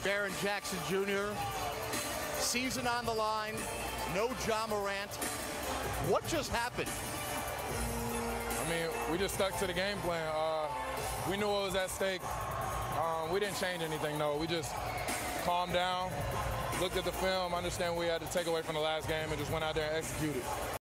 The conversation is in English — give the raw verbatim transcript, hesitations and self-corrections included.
with Aaron Jackson Junior Season on the line, no Ja Morant. What just happened? I mean, we just stuck to the game plan. Uh, we knew what was at stake. Um, we didn't change anything, though. We just calmed down, looked at the film, understand what we had to take away from the last game, and just went out there and executed.